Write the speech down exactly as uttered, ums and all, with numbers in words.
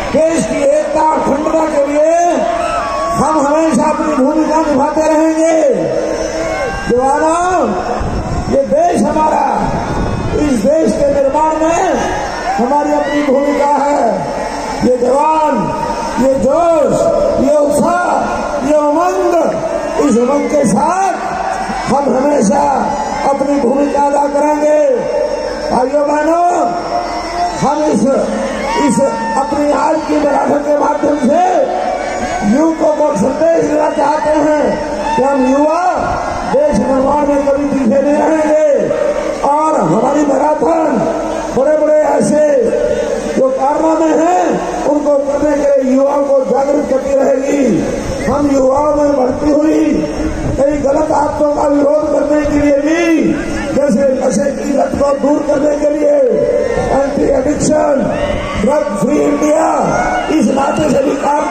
देश की एकता अखंडता के लिए हम हमेशा अपनी भूमिका निभाते रहेंगे। जवानों, ये देश हमारा, इस देश के निर्माण में हमारी अपनी भूमिका है। ये जवान, ये जोश, ये उत्साह, ये उमंग, इस उमंग के साथ हम हमेशा अपनी भूमिका अदा करेंगे। भाइयों बहनों, हम इस इस अपनी आज की मैराथन के माध्यम से युवक को संदेश देना चाहते हैं कि हम युवा देश निर्माण में कभी पीछे नहीं रहेंगे और हमारी मैराथन बड़े बड़े ऐसे जो कारनामे हैं उनको करने के लिए युवाओं को जागरूक करती रहेगी। हम युवाओं में बढ़ती हुई कई गलत आदतों का विरोध करने के लिए भी, जैसे नशे की लत को दूर करने के लिए anti addiction, drug free India, इस नाते से भी काम